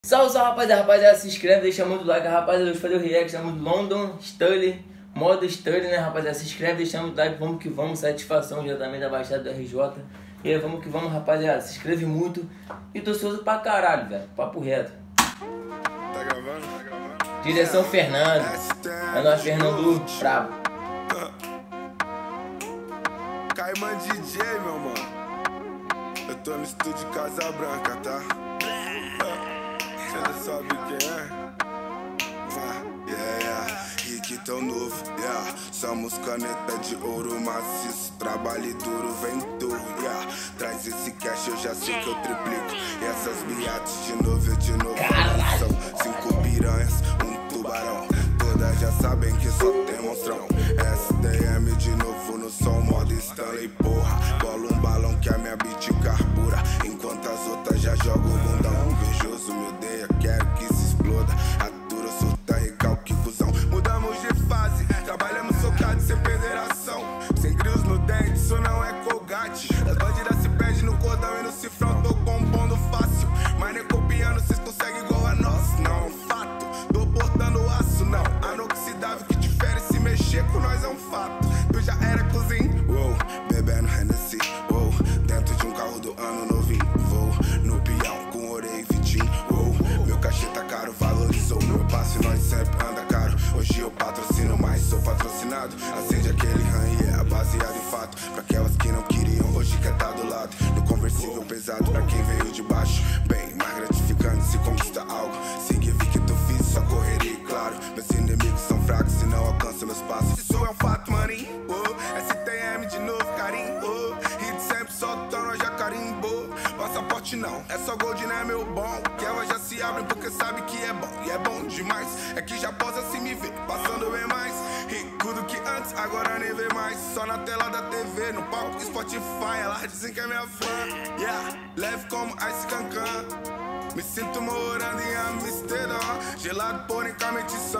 Salve, salve, rapaziada, se inscreve, deixa muito like, rapaziada, hoje fazer o react, estamos no London Study, modo Study, né, rapaziada, se inscreve, deixa muito like, vamos que vamos, satisfação já também da Baixada do RJ, e aí, vamos que vamos, rapaziada, se inscreve muito, e tô ansioso pra caralho, velho, papo reto. Tá gravando? Tá gravando? Direção Fernando, é nóis, Fernando, brabo. Caimã DJ, meu mano. Eu tô no estúdio Casa Branca, tá? Cê não sabe quem é? Rick tão novo, somos caneta de ouro maciço. Trabalho duro, vem duro, traz esse cash, eu já sei que eu triplico. E essas miates de novo são 5 piranhas, um tubarão. Todas já sabem que só tem monstrão. STM de novo no som, modo Stanley, porra. Bola um balão que a minha beat carbura, enquanto as outras já jogam o bundão. Invejoso me odeia, quero que se exploda. Atura, surta, recalque, cuzão. Mudamos de fase, trabalhamos socados sem federação. Sem grilos no dente, isso não é colgate. As bandidas se perdem no cordão e no cifrão. Tô compondo fácil, mas nem copiando vocês conseguem igual a nós. Não é um fato, tô portando aço, não. Anoxidável que difere, se mexer com nós é um fato. Tu já era cozinho, bebendo Hennessy, dentro de um carro do ano novinho. Vou no peão com orelha e Vitinho, meu cachê tá caro, valorizou meu passo e nós sempre anda caro. Hoje eu patrocino, mas sou patrocinado. Acende aquele ranhe, baseado em fato. Pra aquelas que não queriam, hoje quer tá do lado. No conversível pesado, pra quem veio de baixo. Bem mais gratificante se conquista algo. Seguir que tu fiz, só correria, claro. Meus inimigos são fracos se não alcançam meus passos. Isso é um fato, maninho. STM de novo, carinho. Hit sempre soltando, já carimbou. Passaporte não, é só gold, né, meu bom. Que elas já se abrem porque sabe que é bom. E é bom demais, é que já posa se me ver passando bem mais rico do que antes, agora nem vê mais. Só na tela da TV, no palco Spotify. Elas dizem que é minha fã, leve como Ice Cancan. Me sinto morando em Amsterdã, gelado poricamente sã.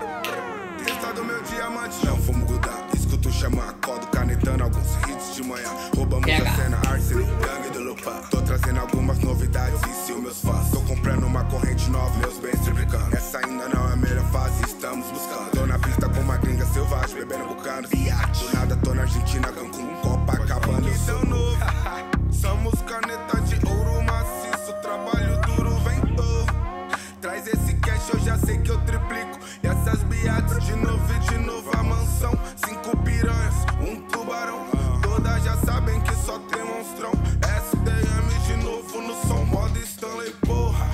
Testado meu diamante, não fumo Gudã. Escuto chamar, acordo canetando alguns hits de manhã. Roubamos a cena, Arsenal, gangue do Lupin. Tô trazendo algumas novidades e se os meus fãs. Tô comprando uma corrente nova, meus bens triplicando. Essa ainda não é a melhor fase, estamos buscando. Tô na pista com uma gringa selvagem, bebendo bucanos. Do nada tô na Argentina, Cancún, Copacabana. Então novo, somos caneta de ouro maciço. Trabalho duro, vem todo. Traz esse cash, eu já sei que eu triplico. E essas biates de novo a mansão. 5 piranhas, um tubarão. Todas já sabem que só tem monstrão. STM de novo no som, modo Stanley, porra.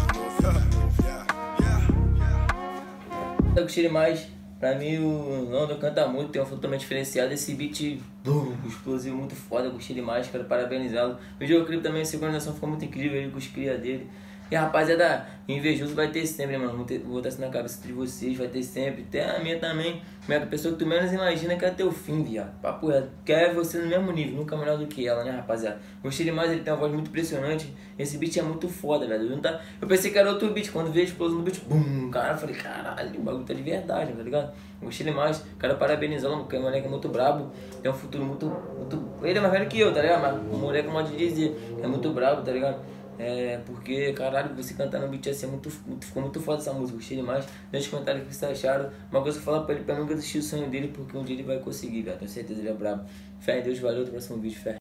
Eu gostei demais. Pra mim o London canta muito, tem um futuro diferenciado. Esse beat explosivo, muito foda, eu gostei demais, quero parabenizá-lo. O videoclipe também, a sincronização ficou muito incrível, ele com os cria dele. E a rapaziada, invejoso vai ter sempre, mano. Vou botar isso na cabeça de vocês, vai ter sempre. Tem a minha também. A pessoa que tu menos imagina que é até o fim, viado. Papo reto. Quer você no mesmo nível, nunca melhor do que ela, né, rapaziada? Gostei demais, ele tem uma voz muito impressionante. Esse beat é muito foda, velho. Eu pensei que era outro beat, quando veio a explosão do beat, bum, cara, eu falei, caralho, o bagulho tá de verdade, tá ligado? Gostei demais, quero parabenizá-lo, porque o moleque é muito brabo. Tem um futuro muito. Ele é mais velho que eu, tá ligado? Mas o moleque, é modo de dizer, é muito brabo, tá ligado? Porque, caralho, você cantar no beat assim, ficou muito foda essa música, gostei demais. Deixa nos comentários o que vocês acharam. Uma coisa que eu falo pra ele, pra nunca desistir do sonho dele, porque um dia ele vai conseguir, velho. Tenho certeza, ele é brabo. Fé em Deus, valeu, até o próximo vídeo, fé.